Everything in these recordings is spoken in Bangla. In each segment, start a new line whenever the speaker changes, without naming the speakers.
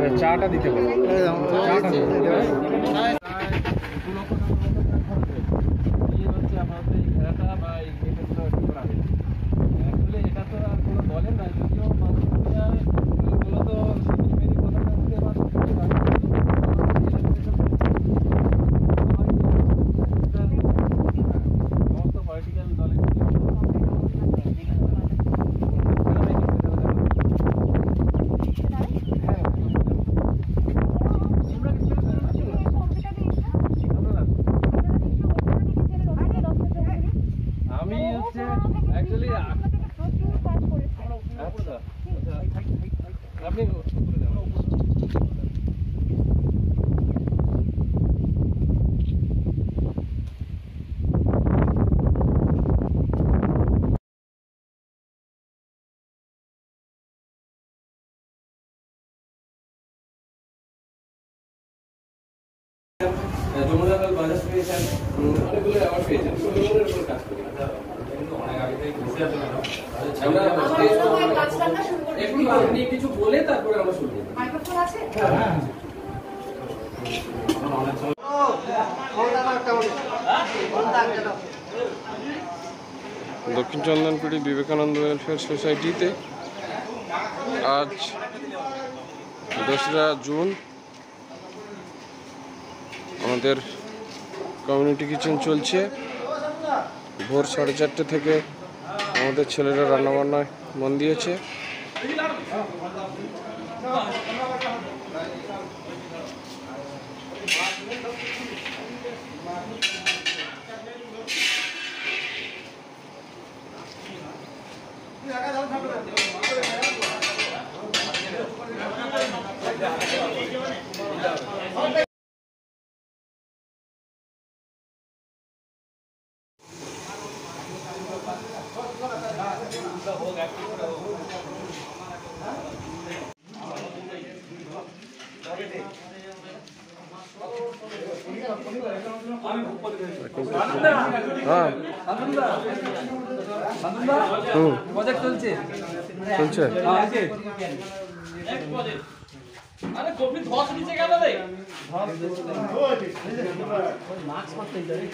চাটা দিতে পারো। এটা তো আর কোনো বলেন না, যদিও মূলত সমস্ত পলিটিক্যাল দলের আমি হচ্ছে অ্যাকচুয়ালি আপনি যমুনালাল বাজাজ পেয়েছেন, অনেকগুলো অ্যাওয়ার্ড পেয়েছেন, সুন্দরবনের উপর কাজ করি অনেক আগে থেকে ঘুষে আসেন। একটু আপনি কিছু বলে তারপরে আমরা শুনবো।
দক্ষিণ চন্দনপিড়ি বিবেকানন্দ ওয়েলফেয়ার সোসাইটিতে আজ 2রা জুন আমাদের কমিউনিটি কিচেন চলছে। ভোর 4:30 থেকে আমাদের ছেলেরা রান্নাবান্নায় মন দিয়েছে।
প্রজেক্ট চলছে আরে কপি ধস নিচে গেল রে মাস্ক মারতে যাবে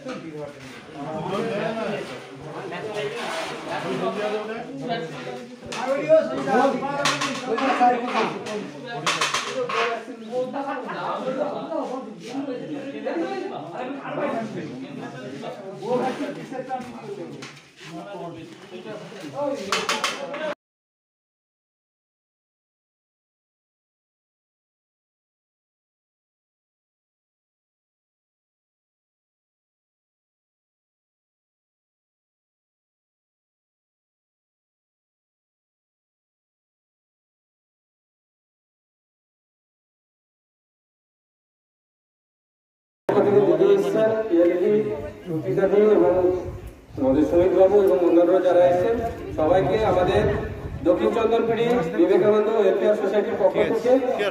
আমাদের সুমিত বাবু এবং অন্যান্যরা যারা এসেছেন সবাইকে আমাদের দক্ষিণ চন্দনপিড়ি বিবেকানন্দ ওয়েলফেয়ার সোসাইটির পক্ষ থেকে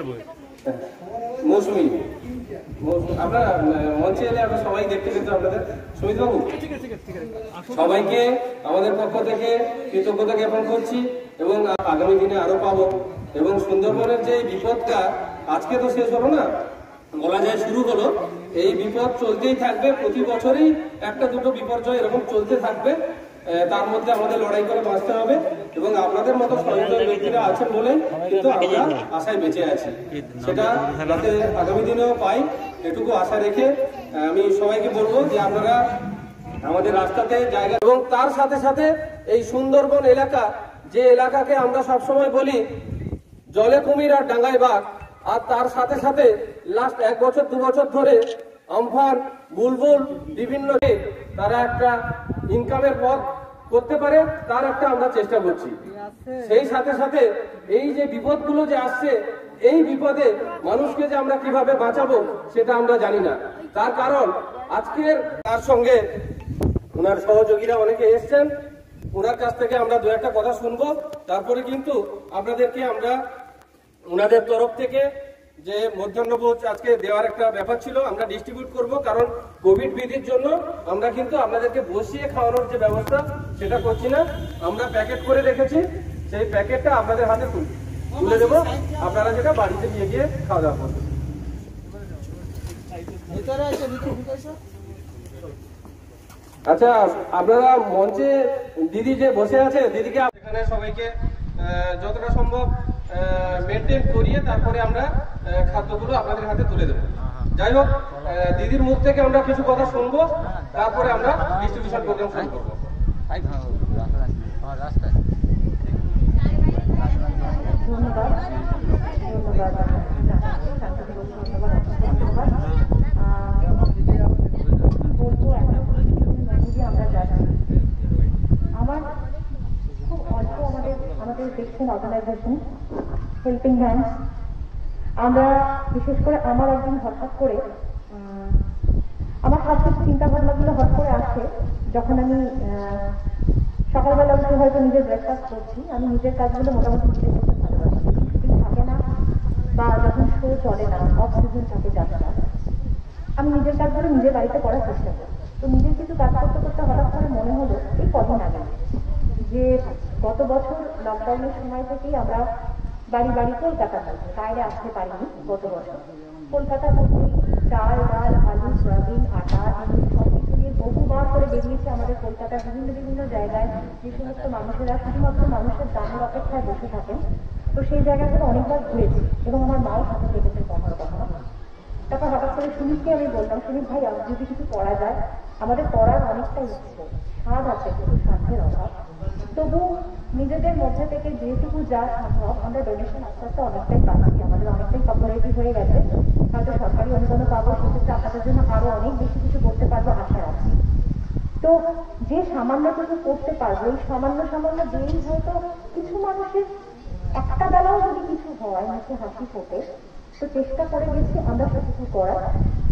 মৌসুমী আপনারা মঞ্চে এলে আমরা সবাই দেখতে পেতো আপনাদের সুমিত বাবু সবাইকে আমাদের পক্ষ থেকে কৃতজ্ঞতা জ্ঞাপন করছি এবং আগামী দিনে আরো পাবো এবং সুন্দরবনের যে বিপদটা আজকে তো শেষ হলো না, বলা যায় শুরু হলো, এই বিপদ চলতেই থাকবে, প্রতি বছরই একটা দুটো বিপর্যয় এরকম চলতে থাকবে। তার মধ্যে আমাদের লড়াই করে বাঁচতে হবে এবং আপনাদের মতো সচেতন ব্যক্তিরা আছেন বলে কিন্তু আমরা আশায় বেঁচে আছি, সেটা যাতে আগামী দিনেও পাই এটুকু আশা রেখে আমি সবাইকে বলবো যে আপনারা আমাদের রাস্তাতে জায়গা এবং তার সাথে সাথে এই সুন্দরবন এলাকা, যে এলাকাকে আমরা সবসময় বলি জলে কুমির আর ডাঙ্গায় বাঘ, আর তার সাথে সাথে লাস্ট 1 বছর 2 বছর ধরে আমফান বুলবুল বিভিন্ন তারা একটা ইনকামের পথ করতে পারে, তার একটা আমরা চেষ্টা করছি। সেই সাথে সাথে এই যে বিপদগুলো যে আসছে, এই বিপদে মানুষকে যে আমরা কিভাবে বাঁচাবো সেটা আমরা জানি না। তার কারণ আজকের তার সঙ্গে ওনার সহযোগীরা অনেকে এসছেন, ওনার কাছ থেকে আমরা 2-1টা কথা শুনবো, তারপরে কিন্তু আপনাদেরকে আমরা ওনাদের তরফ থেকে যে মধ্যাহ্নভোজ আজকে দেওয়ার একটা ব্যাপার ছিল আমরা ডিস্ট্রিবিউট করব, কারণ কোভিড বিধির জন্য আমরা কিন্তু আপনাদেরকে বসিয়ে খাওয়ানোর যে ব্যবস্থা সেটা করছি না, আমরা প্যাকেট করে রেখেছি, সেই প্যাকেটটা আপনাদের হাতে তুলব। তুলে দেবো, আপনারা যেটা বাড়িতে নিয়ে গিয়ে খাওয়া দাওয়া করবেন। আচ্ছা, আপনারা মঞ্চে দিদি যে বসে আছে, দিদিকে এখানে সবাইকে যতটা সম্ভব মেনটেন করিয়ে তারপরে আমরা খাদ্যগুলো আপনাদের হাতে তুলে দেবো। যাই হোক, দিদির মুখ থেকে আমরা কিছু কথা শুনবো, তারপরে আমরা ডিস্ট্রিবিউশন প্রোগ্রাম শুরু করবো।
ধন্যবাদ বলবো আমরা যাচ্ছি। আমার খুব অল্প আমাদের দেখছেন অর্গানাইজেশন হেল্পিং হ্যান্ডস, আমরা বিশেষ করে আমার একদিন হঠাৎ করে আমার সব কিছু চিন্তা ভাবনাগুলো হঠাৎ করে আসে যখন আমি সকালবেলা উঠে হয়তো নিজের ব্রেকফাস্ট করছি। আমি নিজের কাজগুলো মোটামুটি নিজে করতে ভালোবাসি। শুটিং থাকে না বা যখন শো চলে না, অফ সিজন থাকে যাত্রা, আমি নিজের কাজগুলো নিজের বাড়িতে করার চেষ্টা করি। তো নিজের কিছু কাজ করতে করতে হঠাৎ করে মনে হলো এই কদিন আগে যে গত বছর লকডাউনের সময় থেকেই আমরা বাড়ি বাড়ি কলকাতা থাকি, বাইরে আসতে পারিনি। গত বছর কলকাতা থেকে চাল, ডাল, আলু, সয়াবিন, আটা, চিনি সব কিছু নিয়ে বহুবার করে বেরিয়েছে আমাদের কলকাতার বিভিন্ন জায়গায়। যে সমস্ত মানুষেরা শুধুমাত্র মানুষের দামের অপেক্ষায় বসে থাকেন, তো সেই জায়গাগুলো অনেকবার ঘুরেছি এবং আমার মাও সাথে লেগেছে কখনো কখনো। তারপর হঠাৎ করে সুনীলকে আমি বললাম, সুনীল ভাই যদি কিছু করা যায়, আমাদের করার অনেকটা ইচ্ছে, স্বাদ আছে কিন্তু স্বার্থের অভাব। তবু নিজেদের মধ্যে থেকে যেটুকু যা সম্ভব আমরা ডোনেশন আস্তে আস্তে অনেকটাই পাচ্ছি, আমাদের অনেকটাই পপুলারিটি হয়ে গেছে। হয়তো সরকারি অনুদানও পাবো, সেক্ষেত্রে আপনাদের জন্য আরো অনেক বেশি কিছু করতে পারবো আশা রাখছি। তো যে সামান্যটুকু করতে পারবো, এই সামান্য দিয়েই হয়তো কিছু মানুষের একটা বেলাও যদি কিছু হয়, মুখে হাসি ফোটে, তো চেষ্টা করে গেছি আমরা সেটুকু করার।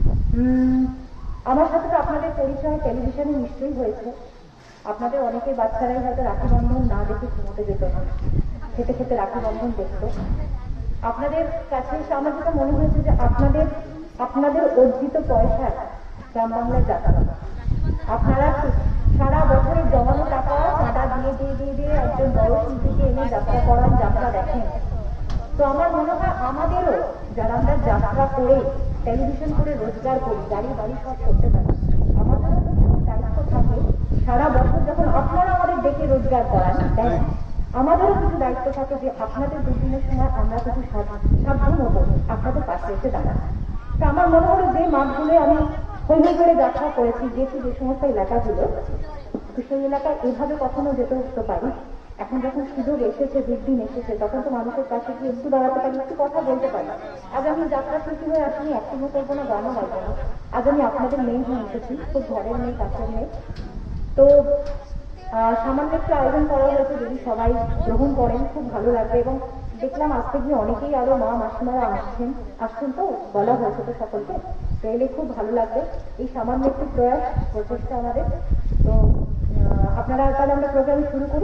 আমার সাথে তো আপনাদের পরিচয় টেলিভিশনে নিশ্চয়ই হয়েছে। আপনাদের অনেকের বাচ্চারাই হয়তো রাখি বন্ধন না দেখে ঘুমোতে যেত না, খেতে খেতে রাখি বন্ধন দেখতো। আপনাদের কাছে এসে আমার যেটা মনে হয়েছে যে আপনাদের অর্জিত পয়সা গ্রাম বাংলায় যাত্রা, আপনারা সারা বছরের জমানো টাকা চাঁদা দিয়ে একজন বড় শিল্পীকে এনে যাত্রা করান, যাত্রা দেখেন। তো আমার মনে হয় আমাদেরও, যারা আমরা যাত্রা করে টেলিভিশন করে রোজগার করি, গাড়ি বাড়ি সব করতে পারি, আমাদেরও তো দায়িত্ব থাকে সারা বছর যখন আপনারা আমাদের ডেকে রোজগার করান, তাই আমাদেরও কিছু দায়িত্ব থাকে যে আপনাদের দুদিনের সময় আমরা কিছু সাধ্য মতো আপনাদের পাশে এসে দাঁড়ান। তো আমার মনে হলো যে মাঠগুলো আমি হইলে করে যাত্রা করেছি, গেছি যে সমস্ত এলাকাগুলো, তো সেই এলাকায় এভাবে কখনো যেতে উঠতে পারি। এখন যখন সুযোগ এসেছে, দিন এসেছে, তখন তো মানুষের কাছে গিয়ে একটু দাঁড়াতে পারি, একটু কথা বলতে পারি। আজ আমি যাত্রা শিল্পী হয়ে আসিনি, অ্যাক্টিংও করবো না, গানও গাইবো না। আজ আমি আপনাদের মেয়ে হয়ে এসেছি, খুব ঘরের মেয়ে, কাছের মেয়ে। তো সামান্য একটু আয়োজন করা হয়েছে, যদি সবাই গ্রহণ করেন খুব ভালো লাগবে। এবং দেখলাম আসতে গিয়ে অনেকেই আরো মা মাসিমারা আসছেন, তো বলা হয়েছে তো সকলকে, তো এলে খুব ভালো লাগবে। এই সামান্য একটু প্রয়াস, প্রচেষ্টা আমাদের। তো আপনারা তাহলে আমরা প্রোগ্রাম শুরু করি।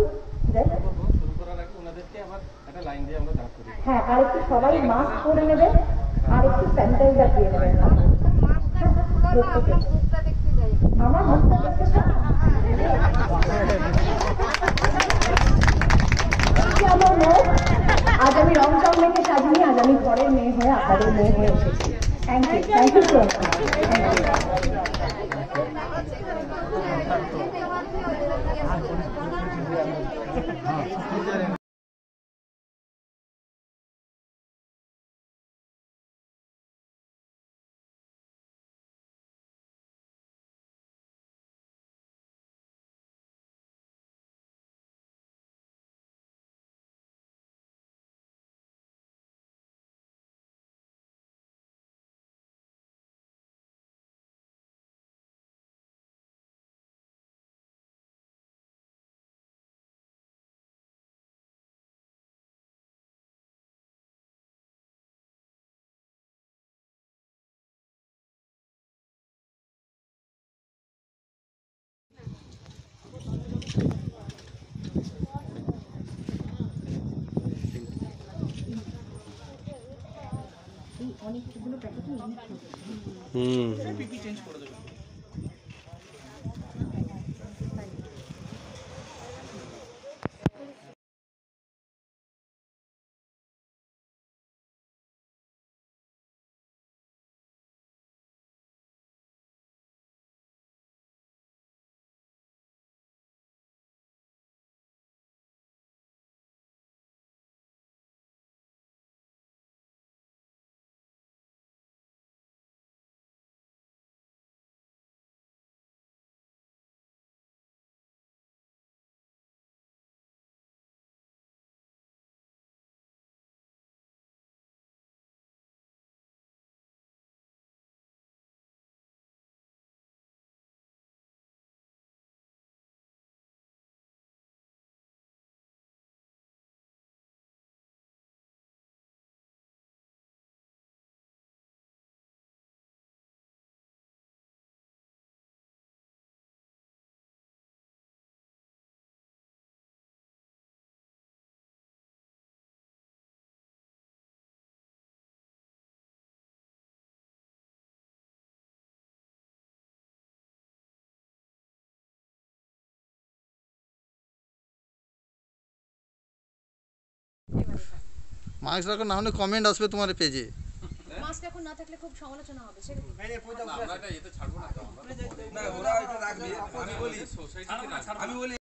হ্যাঁ, আর একটু সবাই মাস্ক পরে নেবেন, আর একটু স্যানিটাইজার দিয়ে নেবেন। আমার মুখটা দেখতে চান? আমার মুখ আজ আমি রং টং মেখে সাজিনি, আজ আমি ঘরের মেয়ে হয়ে আপনাদের মেয়ে হয়ে এসেছি। Thank you so much. অনেকগুলো প্যাকেট
মাস্ক রাখো, না হলে কমেন্ট আসবে তোমার পেজে।
মাস্ক এখন না থাকলে খুব সমালোচনা হবে সে
আমরা এটা এতে ছাড়বো না তো। না ওরা এটা রাখবে, আমি বলি